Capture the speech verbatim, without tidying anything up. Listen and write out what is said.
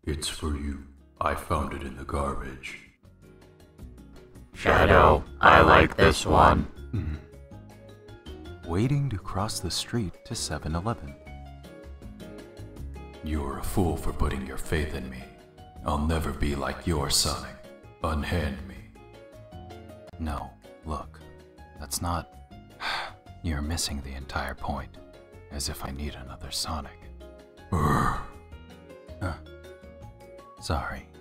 It's for you. I found it in the garbage. Shadow, I like this one. Waiting to cross the street to seven eleven. You're a fool for putting your faith in me. I'll never be like your Sonic. Unhand me. No, look, that's not... You're missing the entire point. As if I need another Sonic. Urgh. Huh. Sorry.